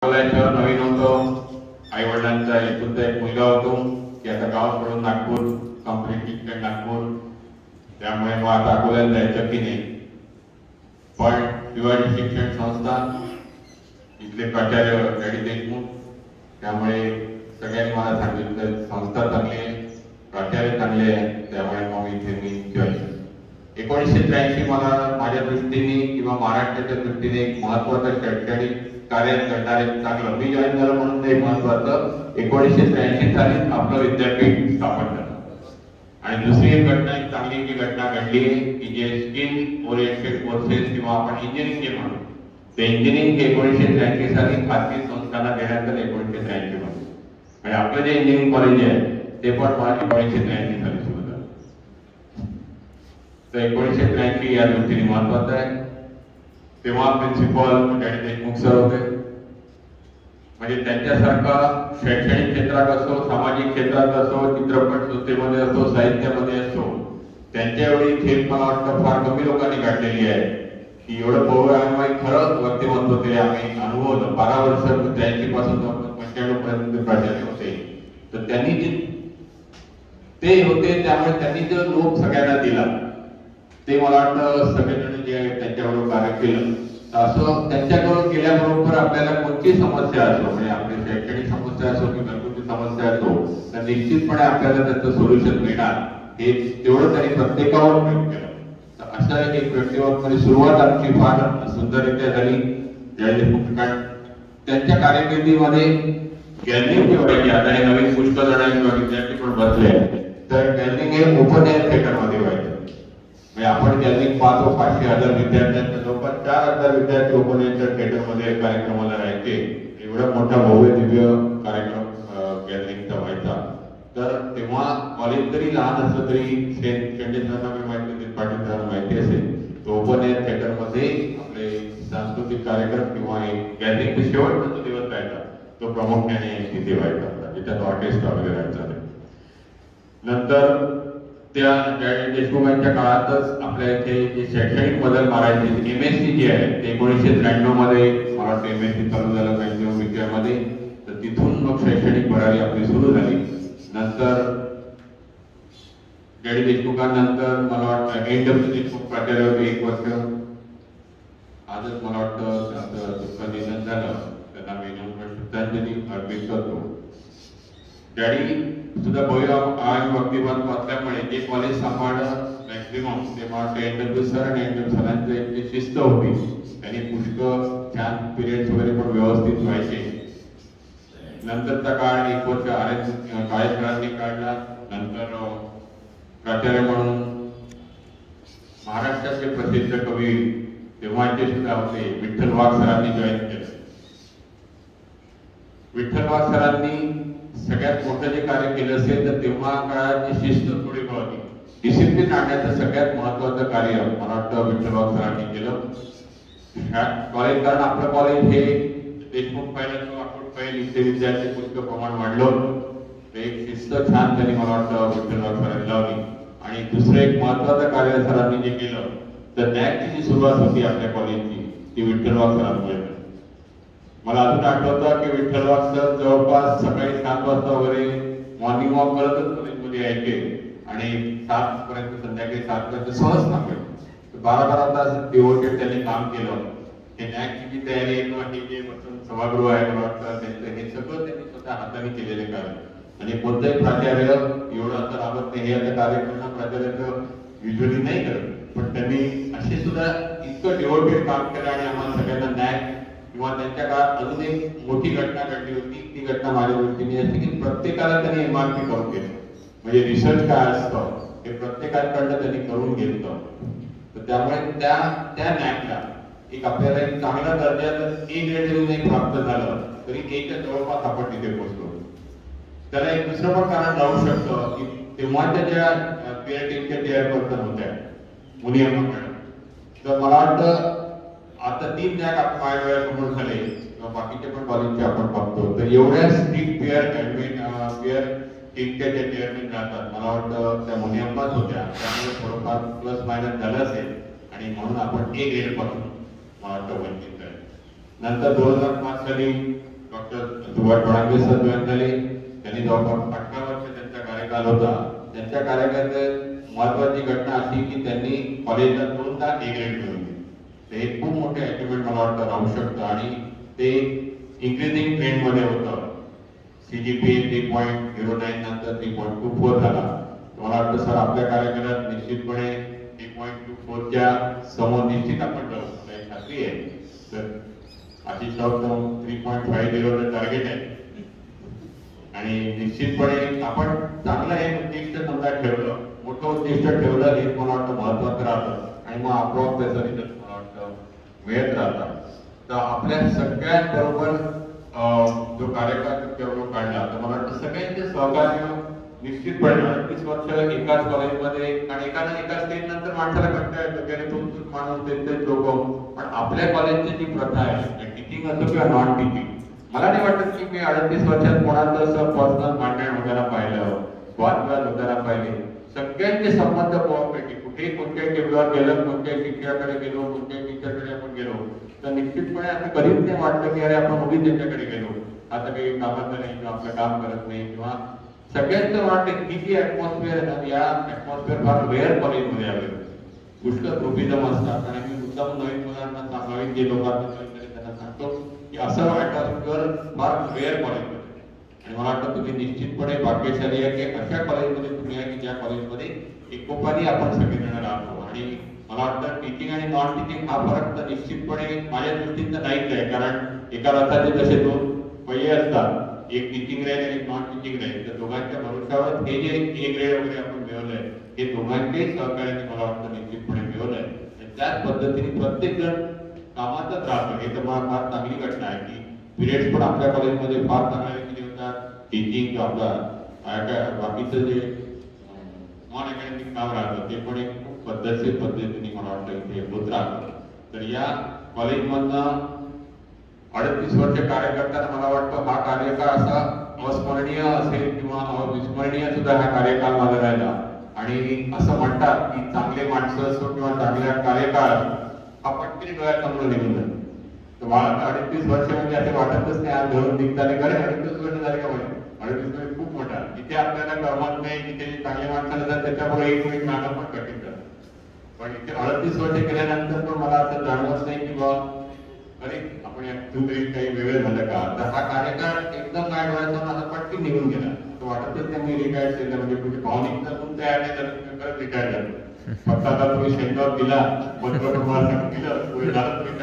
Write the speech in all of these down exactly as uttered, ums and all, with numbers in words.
शहर नवीन होतं, आई वडिलांचा एकुलता एक मुलगा होतो की आता गाव सोडून नागपूर कंप्लीट नागपूर, त्यामुळे मग आता अकोल्याला जायचं की नाही. पण शिवाजी शिक्षण संस्था इथले प्राचार्य डॅडी देशमुख, त्यामुळे सगळ्यांनी मला सांगितलं संस्था चांगली आहे, प्राचार्य चांगले आहे, त्यामुळे मग इथे मी जॉईन. एकोणीसशे त्र्याऐंशी मला माझ्या दृष्टीने किंवा महाराष्ट्राच्या दृष्टीने एक महत्वाचं शैक्षणिक कार्य करणारे चांगलं मी जॉईन झालं म्हणून ते महत्वाचं. एकोणीसशे त्र्याऐंशी साली आपलं विद्यापीठ स्थापन झालं. आणि दुसरी एक घटना एक चांगली जी घटना घडली आहे की जे स्किल ओरिएंटेड कोर्सेस किंवा आपण इंजिनिअरिंग जे म्हणतो ते इंजिनिअरिंग एकोणीसशे त्र्याऐंशी साली खाजगी संस्थांना देण्यात आलं. एकोणीसशे त्र्याऐंशी मध्ये आणि आपलं जे इंजिनिअरिंग कॉलेज आहे ते पण मला एकोणीसशे त्र्याऐंशी साली सुरू झालं. तर एकोणीसशे त्र्याऐंशी या दृष्टीने महत्वाचं आहे. तेव्हा प्रिन्सिपल डॅडी देशमुख सर होते. म्हणजे त्यांच्यासारखा शैक्षणिक क्षेत्रात असो, सामाजिक क्षेत्रात असो, चित्रपट सृष्टीमध्ये असो, साहित्यामध्ये असो, त्यांच्या एवढी खेप मला वाटतं फार कमी लोकांनी काढलेली आहे की एवढं भव्य आणि खरंच व्यक्तिमत्व ते आम्ही अनुभवलं. बारा वर्ष त्र्याऐंशी पासून पंच्याण्णव पर्यंत प्राचार्य होते. तर त्यांनी जे ते होते त्यामुळे त्यांनी जो लोक सगळ्यांना दिला ते मला वाटतं सगळेजण जे आहेत त्यांच्याबरोबर कार्य केलं. असं त्यांच्याकडून केल्याबरोबर आपल्याला कोणती समस्या असो, म्हणजे आपली शैक्षणिक समस्या असो की घरगुती समस्या असो, तर निश्चितपणे आपल्याला त्याचं सोल्युशन मिळणार हे तेवढं त्यांनी प्रत्येकावर प्रयोग केलं. तर अशा एक व्यक्तिमत्वाने सुरुवात आमची फार सुंदररित्या झाली. त्यांच्या कारकिर्दीमध्ये गॅलरिंग जी व्हायची, आता हे नवीन पुष्कळ जणांनी विद्यार्थी पण बसले, तर गॅलरिंग हे ओपन एअर थिएटर मध्ये व्हायचं. म्हणजे आपण गॅलरिंग पाच व पाचशे हजार विद्यार्थ्यांच्या जवळपास चार हजार विद्यार्थी ओपन एअर थिएटर मध्ये कार्यक्रमाला राहायचे. एवढा मोठा भव्य दिव्य कार्यक्रम गॅलरिंगचा व्हायचा. तर तेव्हा कॉलेज जरी लहान असलं तरी शेंडेसरांना माहिती पाटील सरांना माहिती असेल, तो ओपन एअर थिएटर मध्ये आपले सांस्कृतिक कार्यक्रम किंवा एक गॅलरिंग शेवटचा जो दिवस राहायचा तो प्रामुख्याने तिथे व्हायचा, ज्याच्यात ऑर्केस्ट्रा वगैरे राहायचा. नंतर त्या देशमुखांच्या काळातच आपल्या इथे जे शैक्षणिक बदल मारायचे एमएससी जे आहे ते एकोणीसशे त्र्याण्णव मध्ये मला वाटतं एमएससी चालू झालं पाहिजे विषयामध्ये. तर तिथून मग शैक्षणिक भरारी आपली सुरू झाली. नंतर डॅडी देशमुखांनंतर मला वाटतं एन डब्ल्यू देशमुख प्राचार्य होते एक वर्ष. आजच मला वाटतं त्यांचं दुःख निधन झालं. त्यांना मी श्रद्धांजली अर्पित करतो. डॅडी सुद्धा भव्य आयन व्यक्तिमत्व असल्यामुळे जे कॉलेज सांभाळलं मॅक्झिमम ते मला एन डब्ल्यू सर आणि एन डब्ल्यू सरांची एक शिस्त होती. त्यांनी पुष्कळ छान पिरियड्स वगैरे पण व्यवस्थित व्हायचे. नंतरचा काळ एक वर्ष आर एस काळेसरांनी काढला. नंतर प्राचार्य म्हणून महाराष्ट्राचे प्रसिद्ध कवी तेव्हाचे सुद्धा होते विठ्ठल वाघ सरांनी जॉईन केलं. विठ्ठल वाघ सरांनी सगळ्यात मोठं जे कार्य केलं असेल तर तेव्हा काळात शिस्त थोडी होती, डिसिप्लिन आणण्याचं सगळ्यात महत्वाचं कार्य मला वाटतं विठ्ठल वाघ सरांनी केलं. कॉलेज कारण आपलं कॉलेज हे देशमुख पहिल्याचं आपण पहिले इथे विद्यार्थी पुष्कळ प्रमाण वाढलं. एक शिस्त छान त्यांनी मला वाटतं विठ्ठल वाघ सरांनी लावली. आणि दुसरं एक महत्वाचं कार्य सरांनी जे केलं तर नॅकची जी सुरुवात होती आपल्या कॉलेजची ती विठ्ठल वाघ सरांमुळे. मला अजून आठवतं की विठ्ठल वाघ सर जवळपास सकाळी सात वाजता वगैरे मॉर्निंग वॉक करतच कॉलेजमध्ये यायचे आणि सात पर्यंत संध्याकाळी सात पर्यंत सहज थांबायचे. बारा बारा तास डिवोटेड त्यांनी काम केलं. हे नॅकची जी तयारी आहे किंवा हे जे सभागृह आहे मला वाटतं त्यांचं हे सगळं त्यांनी स्वतः हाताने केलेले कार्य. आणि कोणताही प्राचार्य एवढं अंतर आवडत नाही. हे आता कार्यक्रम प्राचार्याचं युजली नाही करत, पण त्यांनी असे सुद्धा इतकं डिवोटेड काम केलं. आणि आम्हाला सगळ्यांना नॅक किंवा त्यांच्या काळात अजून एक मोठी घटना घडली होती. ती घटना माझ्या दृष्टीने अशी की प्रत्येकाला त्यांनी एमआरपी करून घेतलं. म्हणजे रिसर्च काय असतं हे प्रत्येकाकडनं त्यांनी करून घेतलं. तर त्यामुळे त्या त्या नॅकला एक आपल्याला एक चांगला दर्जात ए ग्रेड जरी प्राप्त झालं तरी एच्या जवळपास आपण तिथे पोहोचलो. त्याला एक दुसरं पण कारण राहू शकतं की तेव्हाच्या ज्या पीआर टीमच्या चेअरपर्सन होत्या मुनिया मॅडम, तर मला वाटतं आता तीन नॅक आपण माझ्या वेळेसमोर झाले किंवा बाकीचे पण कॉलेजचे आपण बघतो तर एवढ्या स्ट्रिक्ट पेअर ऍडमिन पेअर टीमच्या ज्या चेअरमॅन राहतात मला वाटतं त्या मुनियम्माच होत्या. त्यामुळे थोडंफार प्लस मायनस झालं असेल आणि म्हणून आपण ए ग्रेड पासून मला वाटतं वंचित आहे. नंतर दोन हजार पाच साली doctor Subhash Fadnavis sir join झाले, त्यांनी जवळपास अठरा वर्ष त्यांचा कार्यकाल होता. त्यांच्या कार्यकाळात महत्वाची घटना अशी की त्यांनी कॉलेजला दोनदा ए ग्रेड मिळवली. ते खूप मोठे अचिव्हमेंट मला वाटतं राहू शकतं आणि ते इन्क्रीजिंग ट्रेंड मध्ये होतं. CGP three point zero nine नंतर थ्री पॉईंट टू फोर झाला. मला वाटतं सर आपल्या कार्यकाळात निश्चितपणे थ्री पॉईंट टू फोरच्या समोर निश्चित आपण जाऊ, मला खात्री आहे. तर Ashish Raut three point five झिरोचं टार्गेट आहे आणि निश्चितपणे आपण चांगलं हे उद्दिष्ट समजा ठेवलं, मोठं उद्दिष्ट ठेवलं, हे मला वाटतं महत्वाचं राहतं आणि मग आपोआप त्याचा रिझल्ट मला वाटतं मिळत राहतात. तर आपल्या सगळ्यात बरोबर जो कार्यकाळ तेवढं काढला तर मला वाटतं सगळ्यांचे सहकार्य निश्चितपणे अडतीस वर्ष एकाच कॉलेजमध्ये आणि एकानं एका स्टेज नंतर माणसाला कंटाळा येतो की तुमचं माणूस तेच तेच लोक. पण आपल्या कॉलेजची जी प्रथा आहे टीचिंग असो किंवा नॉन टीचिंग, मला नाही वाटत की मी अडतीस वर्षात कोणाचं असं पर्सनल भांडण वगैरे पाहिलं, वादविवाद वगैरे पाहिले. सगळ्यांचे संबंध पैकी कुठेही कोणत्याही टेबलवर गेलं, कोणत्याही शिक्षकाकडे गेलो, कोणत्याही टीचरकडे आपण गेलो तर निश्चितपणे असं कधीच नाही वाटलं की अरे आपण उगीच त्यांच्याकडे गेलो, आता काही कामाचं नाही किंवा आपलं काम करत नाही किंवा सगळ्यांचं वाटतं की जी ऍटमॉस्फिअर आहे या ऍटमॉस्फिअर फार रेअर कॉलेजमध्ये आलेलं. पुष्कळ ग्रुपिझम असतात आणि मी मुद्दाम नवीन मुलांना नवीन जे लोक त्यांना सांगतो की असं ऍटमॉस्फिअर फार रेअर कॉलेजमध्ये. आणि मला वाटतं तुम्ही निश्चितपणे भाग्यशाली आहे की अशा कॉलेजमध्ये तुम्ही आहे की ज्या कॉलेजमध्ये एकोपाने आपण सगळेजण राहतो. आणि मला वाटतं टीचिंग आणि नॉन टीचिंग हा फरक तर निश्चितपणे माझ्या दृष्टीनं नाहीच आहे, कारण एका रथाचे जसे दोन पहिये असतात, एक टीचिंग राहील आणि एक नॉन टीचिंग राहील, तर दोघांच्या भरोशावर हे जे ए ग्रेड वगैरे आपण मिळवलंय हे दोघांचे सहकार्याने मला वाटतं निश्चितपणे मिळवलंय. त्याच पद्धतीने प्रत्येक जण कामातच राहतो. हे तर मला फार चांगली घटना आहे की पिरियड्स पण आपल्या कॉलेजमध्ये फार चांगल्या रीतीने होतात. टीचिंग आपला बाकीचं जे नॉन अकॅडमिक काम राहतं ते पण एक खूप पद्धतशीर पद्धतीने मला वाटतं इथे होत राहतं. तर या कॉलेजमधनं अडतीस वर्ष कार्य करताना मला वाटतं हा कार्यकाळ असा अस्मरणीय असेल किंवा अविस्मरणीय सुद्धा हा कार्यकाळ माझा राहिला. आणि असं म्हणतात की चांगले माणसं असो किंवा चांगल्या कार्यकाळ हा पटकन डोळ्यासमोर निघून जातो. तर मला अडतीस वर्ष म्हणजे असं वाटतच नाही आज धरून निघताना करे अडतीस वर्ष झाले का म्हणजे अडतीस वर्ष खूप मोठा. जिथे आपल्याला करमत नाही, जिथे चांगले माणसाला जात त्याच्यामुळे एक मिनिट मागं पण कठीण जातं. पण इथे अडतीस वर्ष केल्यानंतर पण मला असं जाणवत नाही की बाबा अरे आपण तरी काही वेगळं झालं का. तर हा कार्यकाळ एकदम काय डोळ्यासमोर असं पटकन निघून गेला. तर वाटतच नाही मी रिटायर्ड केलं, म्हणजे कुठे भावनिक जर तुम तयार नाही झालं तुम्ही परत रिटायर्ड झालं. फक्त आता तुम्ही शेंगावर दिला बरोबर तुम्हाला सांगून दिलं पुढे झालं तुम्ही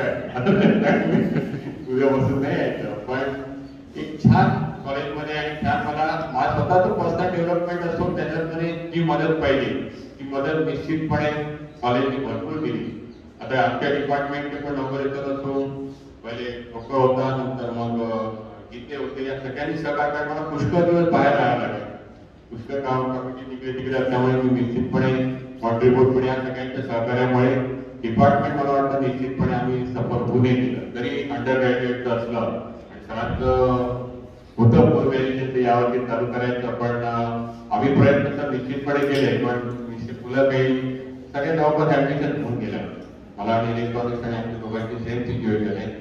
काय तुझ्या बसून नाही यायचं. पण एक छान कॉलेजमध्ये आणि छान मला माझं स्वतःचं पर्सनल डेव्हलपमेंट असो त्याच्यामध्ये जी मदत पाहिजे ती मदत निश्चितपणे कॉलेजने भरपूर दिली. आता आमच्या डिपार्टमेंटचे पण नंबर येतात असो, पहिले डॉक्टर होता, नंतर मग गीते होते, या सगळ्यांनी सहकार्य मला पुष्कळ दिवस बाहेर राहायला लागले. पुष्कळ काम कमिटी तिकडे तिकडे असल्यामुळे मी निश्चितपणे कॉन्ट्रीब्युट पण या सगळ्यांच्या सहकार्यामुळे डिपार्टमेंट मला वाटतं निश्चितपणे आम्ही सफल होऊ नये दिलं. जरी अंडर ग्रॅज्युएटचं असलं आणि सरांचं होतं पोस्ट ग्रॅज्युएशन यावरती चालू करायचं, पण आम्ही प्रयत्न तर निश्चितपणे केले. पण मुलं काही सगळे जवळपास ऍडमिशन होऊन गेलं. मला आणि इलेक्ट्रॉनिक्स आणि आमच्या दोघांची सेम सिच्युएशन आहे.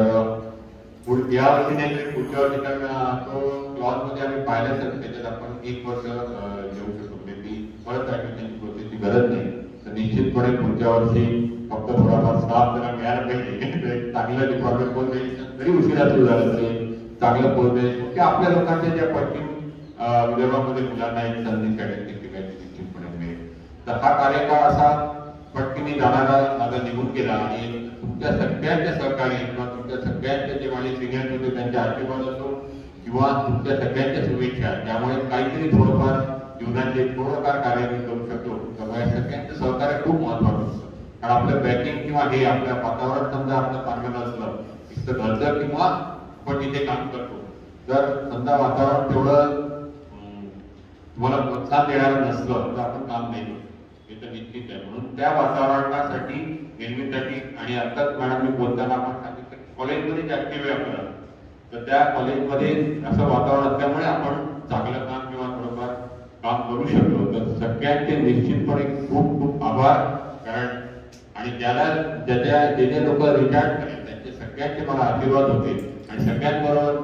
तर या वर्षी नाही पुढच्या वर्षी कारण तो क्लॉज मध्ये आम्ही पाहिलं तर त्याच्यात आपण एक वर्ष घेऊ शकतो, ती परत ऍडमिशनची प्रोसेसची गरज नाही. तर निश्चितपणे पुढच्या वर्षी फक्त थोडाफार स्टाफ जरा मिळायला पाहिजे. चांगलं डिपार्टमेंट पोस्ट ग्रॅज्युएशन जरी उशिरा सुरू झालं तरी चांगलं पोस्ट ग्रॅज्युएशन की आपल्या लोकांच्या ज्या पश्चिम विदर्भामध्ये मुलांना एक संधी निश्चितपणे मिळेल. तर हा कार्यकाळ असा पटकनी जाणारा माझा निघून गेला आणि तुमच्या सगळ्यांच्या सहकार्य किंवा तुमच्या सगळ्यांचे जे माझे सिनियर होते त्यांच्या आशीर्वाद असो किंवा तुमच्या सगळ्यांच्या शुभेच्छा, त्यामुळे काहीतरी थोडंफार जीवनाचे थोडंफार कार्य मी करू शकतो. त्यामुळे सगळ्यांचं सहकार्य खूप महत्वाचं असतं. कारण आपलं बॅकिंग किंवा हे आपल्या वातावरण समजा आपलं चांगलं नसलं इथं घरचं किंवा आपण तिथे काम करतो, जर समजा वातावरण तेवढं तुम्हाला प्रोत्साहन देणारं नसलं तर आपण काम नाही करतो, हे तर निश्चित आहे. म्हणून त्या वातावरणासाठी निर्मितीसाठी आणि आताच मॅडम मी बोलताना आपण सांगितलं कॉलेजमध्ये ऍक्टिव्ह आहे आपल्याला, तर त्या कॉलेजमध्ये असं वातावरण असल्यामुळे आपण चांगलं काम किंवा थोडंफार काम करू शकतो. तर सगळ्यांचे निश्चितपणे खूप खूप आभार. कारण आणि ज्याला ज्याच्या जे जे लोक रिटायर्ड झाले त्यांचे सगळ्यांचे मला आशीर्वाद होते आणि आणि सगळ्यांबरोबर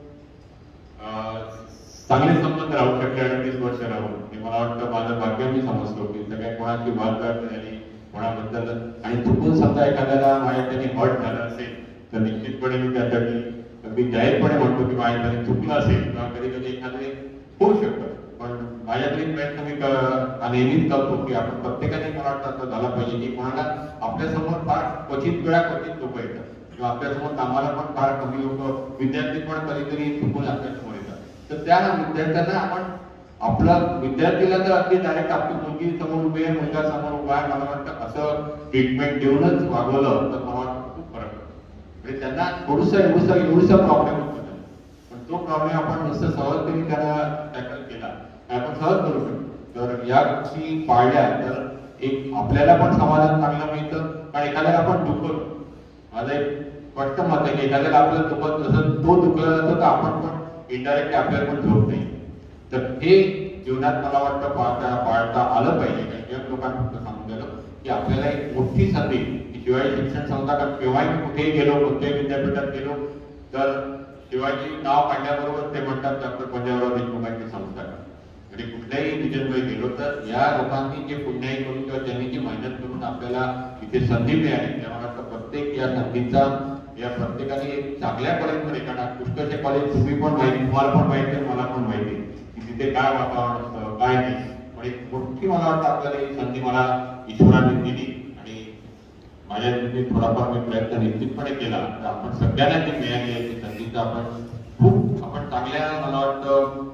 चांगले संबंध राहू शकले अडतीस वर्ष राहून हे मला वाटतं माझं भाग्य मी समजतो की सगळ्या कोणाची बालगाडी झाली कोणाबद्दल आणि चुकून समजा एखाद्याला माझ्या त्यांनी हर्ट झालं असेल तर निश्चितपणे मी त्यासाठी अगदी जाहीरपणे म्हणतो की माझ्या त्यांनी चुकलं असेल किंवा कधी कधी एखादे होऊ शकतं पण माझ्या तरी प्रयत्न मी नेहमीच करतो की आपण प्रत्येकाने मला वाटतं असं झालं पाहिजे की कोणाला आपल्यासमोर फार क्वचित वेळा क्वचित लोक येतात किंवा आपल्यासमोर कामाला पण फार कमी लोक विद्यार्थी पण कधीतरी चुकून आपल्यासमोर येतात तर त्या विद्यार्थ्यांना आपण आपला विद्यार्थीला तर अगदी डायरेक्ट आपली मुलगी समोर उभी आहे मुलगा समोर उभा आहे मला वाटतं असं ट्रीटमेंट देऊनच वागवलं तर मला वाटतं खूप फरक म्हणजे त्यांना थोडंसं एवढसा एवढसा प्रॉब्लेम होतो पण तो प्रॉब्लेम आपण नुसतं सहजपणे त्याला टॅकल केला आपण सहज करू शकतो तर या गोष्टी पाळल्या तर एक आपल्याला पण समाधान चांगलं मिळतं कारण एखाद्याला आपण दुखवलं माझं एक स्पष्ट मत आहे की एखाद्याला आपल्याला दुखत नसतं तो दुखला जातो तर आपण पण इनडायरेक्टली आपल्याला पण झोप नाही तर हे जीवनात मला वाटतं पाळता पाळता आलं पाहिजे काही जग लोकांना फक्त सांगून दिलं की आपल्याला एक मोठी संधी शिवाजी शिक्षण संस्था कारण केव्हाही कुठेही गेलो कोणत्याही विद्यापीठात गेलो तर शिवाजी नाव काढल्याबरोबर ते म्हणतात डॉक्टर पंजाबराव देशमुखांची संस्था म्हणजे कुठल्याही रिजनमध्ये गेलो तर या लोकांनी जे पुण्याई करून किंवा त्यांनी जी मेहनत करून आपल्याला इथे संधी मिळाली तेव्हा वाटतं प्रत्येक या संधीचा या प्रत्येकाने एक चांगल्या कॉलेजमध्ये कारण पुष्कळचे कॉलेज तुम्ही पण माहिती तुम्हाला पण माहिती आहे मला पण माहिती की तिथे काय वातावरण असतं काय नाही पण एक मोठी मला वाटतं आपल्याला ही संधी मला ईश्वराने दिली आणि माझ्या दृष्टीने थोडाफार मी प्रयत्न निश्चितपणे केला तर आपण सगळ्यांना जी मिळाली आहे ती संधीचा आपण खूप आपण चांगल्या मला वाटतं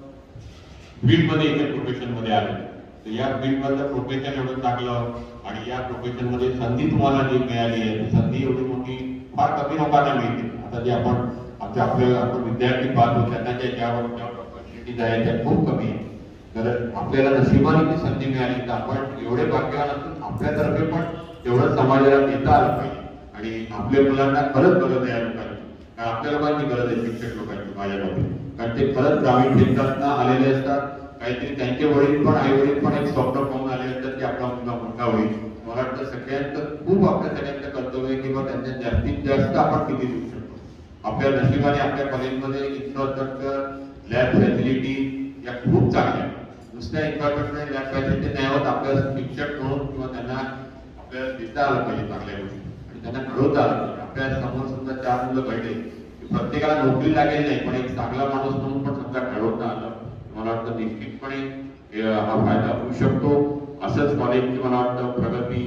फील्डमध्ये इथे प्रोफेशनमध्ये आलो तर या फील्डमधलं प्रोफेशन एवढं चांगलं आणि या प्रोफेशनमध्ये संधी तुम्हाला जी मिळाली आहे ती संधी एवढी मोठी फार कमी लोकांना मिळते आता जे आपण आमच्या आपल्या आपण विद्यार्थी पाहतो त्यांना ज्या ज्यावर ऑपॉर्च्युनिटीज आहेत त्या खूप कमी आहे तर आपल्याला नशिबाने ती संधी मिळाली तर आपण एवढे भाग्यवान असून आपल्यातर्फे पण तेवढं समाजाला देता आलं पाहिजे आणि आपल्या मुलांना खरंच गरज आहे लोकांची कारण आपल्या लोकांची गरज आहे शिक्षक लोकांची माझ्यामध्ये कारण ते खरंच ग्रामीण क्षेत्रातनं आलेले असतात काहीतरी त्यांचे वडील पण आई वडील पण एक स्वप्न पाहून आले असतात की आपला मुलगा मोठा होईल मला वाटतं सगळ्यांचं खूप आपल्या सगळ्यांचं कर्तव्य आहे किंवा त्यांच्या जास्तीत जास्त आपण किती देऊ शकतो आपल्या नशिबाने आपल्या कॉलेजमध्ये इन्फ्रास्ट्रक्चर लॅब फॅसिलिटी या खूप चांगल्या नुसत्या इन्फ्रास्ट्रक्चर लॅब फॅसिलिटी नाही होत आपल्याला शिक्षक म्हणून किंवा त्यांना आपल्याला देता आलं पाहिजे चांगल्या गोष्टी आणि त्यांना घडवता आलं पाहिजे आपल्या समोर सुद्धा चार मुलं घडले प्रत्येकाला नोकरी लागेल नाही पण एक चांगला माणूस म्हणून पण समजा घडवता आलं मला वाटतं निश्चितपणे हा फायदा होऊ शकतो असंच कॉलेजची मला वाटतं प्रगती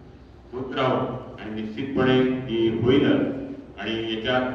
होत राहू आणि निश्चितपणे ती होईलच आणि याच्यात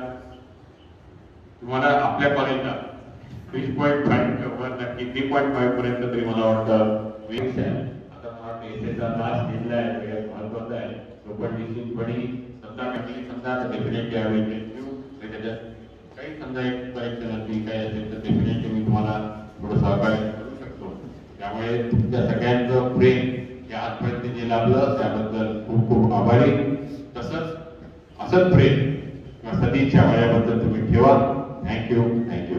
तुम्हाला आपल्या कॉलेजला थ्री पॉईंट फाईव्ह नक्की थ्री पॉईंट फाईव्ह पर्यंत तरी मला वाटतं विक्स आहे आता मला वाटतं एसएचा लास्ट जिल्हा आहे सगळ्यात महत्वाचा आहे तो पण निश्चितपणे समजा काही समजा डेफिनेटली हवे त्याच्यात काही समजा एक परीक्षा नसली काही असेल तर डेफिनेटली मी तुम्हाला थोडं सहकार्य करू शकतो त्यामुळे तुमच्या सगळ्यांचं प्रेम या आजपर्यंत जे लाभलं त्याबद्दल खूप खूप आभारी तसंच असंच प्रेम किंवा सदिच्छा माझ्याबद्दल तुम्ही ठेवा थँक्यू थँक्यू